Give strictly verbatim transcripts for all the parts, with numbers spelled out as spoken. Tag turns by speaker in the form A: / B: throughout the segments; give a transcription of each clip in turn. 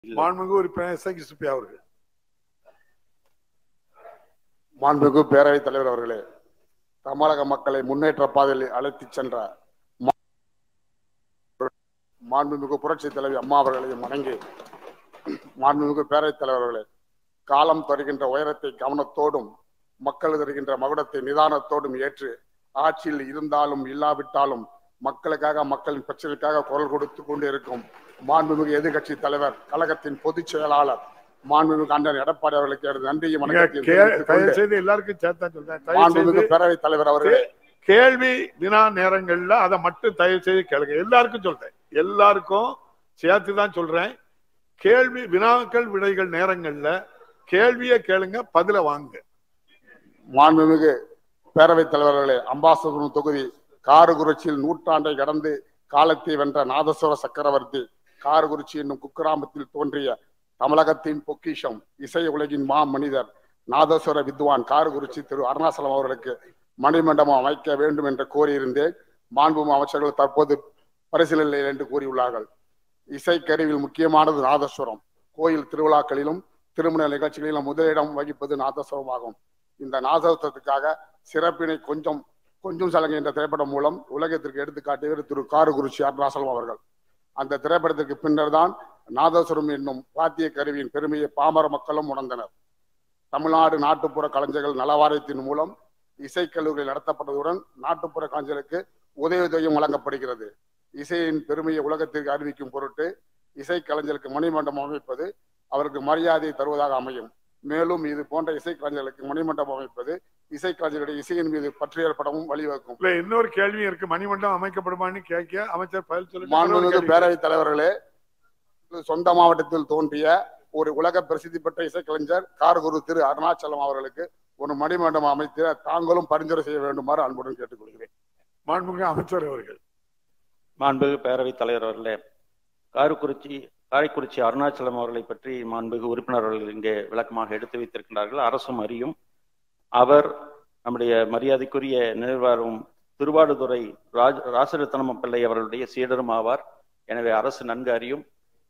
A: மாண்புமிகு உறுப்பினர் S K Subbiah அவர்கள்.
B: மாண்புமிகு பேரவைத் தலைவர் அவர்களே, தமிழக மக்களை முன்னேற்ற பாதையில் அழைத்துச் சென்ற மாண்புமிகு புரட்சி தலைவி அம்மா அவர்களையும் வணங்கி, மாண்புமிகு பேரவைத் தலைவர் அவர்களே, காலம் தருகின்ற உயரத்தை கவனத்தோடும் மக்கள் தருகின்ற மகுடத்தை நிதானத்தோடும் ஏற்று ஆட்சியில் இருந்தாலும் இல்லாவிட்டாலும் மக்களுக்காக மக்களின் பிரச்சனைக்காக குரல் கொடுத்து கொண்டு இருக்கும் மாண்புமிகு எதிர்கட்சி தலைவர் கழகத்தின் பொதுச் செயலாளர் மாண்புமிகு அண்ணன் எடப்பாடி அவர்களுக்கு எனது நன்றியும் மாண்புமிகு பேரவைத் தலைவர் அவர்களே,
A: கேள்வி வினா நேரங்கள்ல அதை மட்டும் தயவு செய்து கேளுங்க. எல்லாருக்கும் சொல்றேன், எல்லாருக்கும் சேர்த்து தான் சொல்றேன். கேள்வி வினாக்கள் விடைகள் நேரங்கள்ல கேள்வியை கேளுங்க, பதில வாங்க.
B: மாண்புமிகு பேரவைத் தலைவர்களே, அம்பாசபுரம் தொகுதி காரகுறிச்சியில் நூற்றாண்டை கடந்து காலத்தை வென்ற நாதஸ்வர சக்கரவர்த்தி காரகுறிச்சி என்னும் குக்கிராமத்தில் தோன்றிய தமிழகத்தின் பொக்கிஷம் இசை உலகின் மா மனிதர் நாதஸ்வர வித்வான் காரகுறிச்சி திரு அருணாசலம் அவர்களுக்கு மணிமண்டபம் அமைக்க வேண்டும் என்று கோரியிருந்தேன். மாண்புமிகு அமைச்சர்கள் தற்போது பரிசீலனை என்று கூறியுள்ளார்கள். இசை கருவியில் முக்கியமானது நாதஸ்வரம். கோயில் திருவிழாக்களிலும் திருமண நிகழ்ச்சிகளிலும் முதலிடம் வகிப்பது நாதஸ்வரமாகும். இந்த நாதஸ்வரத்துக்காக சிறப்பினை கொஞ்சம் கொஞ்சம் சலங்கை என்ற திரைப்படம் மூலம் உலகத்திற்கு எடுத்துக்காட்டியவர் திரு காரகுறிச்சி அருணாசலம் அவர்கள். அந்த திரைப்படத்திற்கு பின்னர் தான் நாதஸ்வரம் என்னும் வாத்திய கருவியின் பெருமையை பாமர மக்களும் உணர்ந்தனர். தமிழ்நாடு நாட்டுப்புற கலைஞர்கள் நலவாரியத்தின் மூலம் இசைக்கல்லூரிகள் நடத்தப்பட்டதுடன் நாட்டுப்புற கலைஞர்களுக்கு உதவித்தொகையும் வழங்கப்படுகிறது. இசையின் பெருமையை உலகத்திற்கு அறிவிக்கும் பொருட்டு இசை கலைஞர்களுக்கு மணிமண்டபம் அமைப்பது அவருக்கு மரியாதை தருவதாக அமையும். மேலும் இது போன்ற இசை கலைஞர்களுக்கு மணிமண்டபம் அமைப்பது இசை கலைஞர்களுடைய இசையின் மீது பற்றி ஏற்படவும் வழிவகுக்கும்.
A: இன்னொரு கேள்வி இருக்கு, மணிமண்டபம் அமைக்கப்படுமான்னு கேட்க அமைச்சர் பதில் சொல்லுங்க.
B: மாண்புமிகு பேரவைத் தலைவர்களே, சொந்த மாவட்டத்தில் தோன்றிய ஒரு உலக பிரசித்தி பெற்ற இசைக்கலைஞர் காரகுரு திரு அருணாச்சலம் அவர்களுக்கு ஒரு மணிமண்டபம் அமைத்து தாங்களும் பரிந்துரை செய்ய வேண்டுமாறு அன்புடன் கேட்டுக்கொள்கிறேன்.
A: மாண்புமிகு அமைச்சர் அவர்கள்.
C: மாண்புமிகு பேரவைத் தலைவர் அவர்களே, காரக்குறிச்சி காரைக்குறிச்சி அருணாச்சலம் அவர்களை பற்றி மாண்புமிகு உறுப்பினர்கள் இங்கே விளக்கமாக எடுத்து வைத்திருக்கின்றார்கள். அரசும் அறியும். அவர் நம்முடைய மரியாதைக்குரிய நிர்வாகம் திருவாடுதுறை ராஜ ராசரத்னம் பிள்ளை அவர்களுடைய சீடரும் ஆவார். எனவே அரசு நன்கு அறியும்.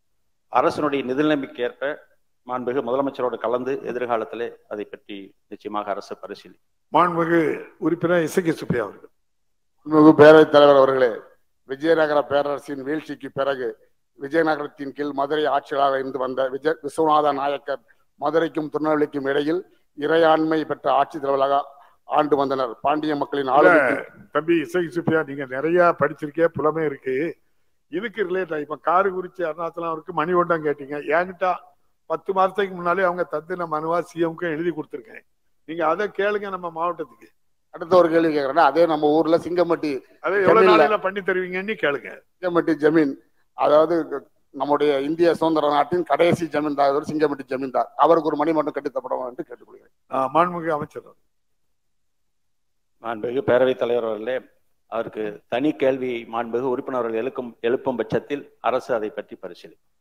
C: அரசனுடைய நிதிநிலைமைக்கு ஏற்ப மாண்புமிகு முதலமைச்சரோடு கலந்து எதிர்காலத்திலே அதை பற்றி நிச்சயமாக அரசு பரிசீலி.
A: மாண்புமிகு உறுப்பினர் எஸ் கே சுப்பியா அவர்கள்.
B: மாண்புமிகு பேரவைத் தலைவர் அவர்களே, விஜயநகர பேரரசின் வீழ்ச்சிக்கு பிறகு விஜயநகரத்தின் கீழ் மதுரை ஆட்சியாளராக இருந்து வந்த விஜய விஸ்வநாத நாயக்கர் மதுரைக்கும் திருநெல்வேலிக்கும் இடையில் இறையாண்மை பெற்ற ஆட்சி தலைவராக ஆண்டு வந்தனர். பாண்டிய மக்களின் ஆளுமை.
A: தம்பி இசை சுப்பியா, நீங்க நிறைய படிச்சிருக்கே, புலமே இருக்கு. இதுக்கு ரிலேட் இப்ப காரகுறிச்சி அருணாச்சலம் அவருக்கு மணி ஓட்டம் கேட்டீங்க. என்கிட்ட பத்து மாசத்துக்கு முன்னாலே அவங்க தத்தின மனுவா சிஎம்க்கு எழுதி கொடுத்துருக்கேன். நீங்க அதை கேளுங்க. நம்ம மாவட்டத்துக்கு
B: அடுத்த ஒரு கேள்வி கேட்கறேன்னா, அதே நம்ம ஊர்ல சிங்கம்பட்டி
A: அதே எவ்வளவு நாளையில பண்ணி தருவீங்கன்னு கேளுங்க.
B: சிங்கம்பட்டி ஜமீன், அதாவது நம்முடைய இந்திய சுதந்திர நாட்டின் கடைசி ஜமீன்தார் சிங்கம்பட்டி ஜமீன்தார், அவருக்கு ஒரு மணிமண்டபம் கட்டித்தப்படும் என்று கேட்டுக்கொள்கிறேன்.
A: மாண்புமிகு அமைச்சர்.
C: மாண்புமிகு பேரவைத் தலைவர் அவர்களே, அவருக்கு தனி கேள்வி மாண்புமிகு உறுப்பினர்கள் எழுக்கும் எழுப்பும் பட்சத்தில் அரசு அதை பற்றி பரிசீலி.